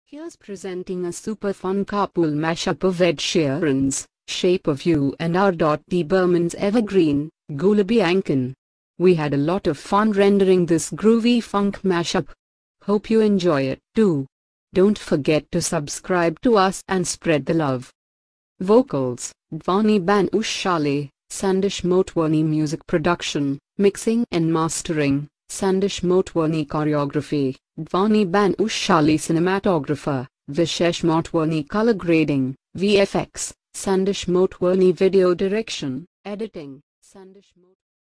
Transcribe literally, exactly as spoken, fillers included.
Here's presenting a super fun carpool mashup of Ed Sheeran's Shape of You and R. D. Burman's evergreen, Gulabi Aankhen. We had a lot of fun rendering this groovy funk mashup. Hope you enjoy it too. Don't forget to subscribe to us and spread the love. Vocals, Dhvani. Bhanushali, Sandesh Motwani. Music production, mixing and mastering, Sandesh Motwani. Choreography, Dhvani. Bhanushali. Cinematographer, Vishesh Motwani. Color grading, V F X, Sandesh Motwani. Video direction, editing, Sandesh Motwani.